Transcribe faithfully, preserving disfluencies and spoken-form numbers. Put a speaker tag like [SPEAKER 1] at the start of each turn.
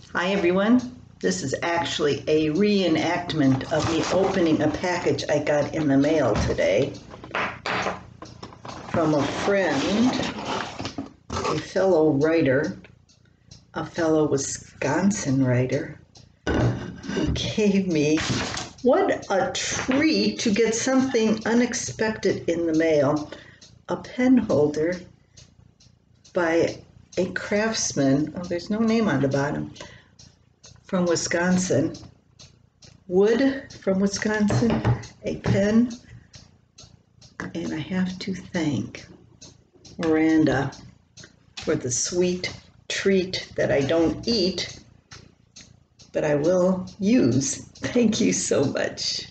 [SPEAKER 1] Hi everyone, this is actually a reenactment of me opening a package I got in the mail today from a friend, a fellow writer, a fellow Wisconsin writer, who gave me, what a treat to get something unexpected in the mail, a pen holder by a craftsman, oh there's no name on the bottom, from Wisconsin, wood from Wisconsin, a pen, and I have to thank Miranda for the sweet treat that I don't eat, but I will use. Thank you so much.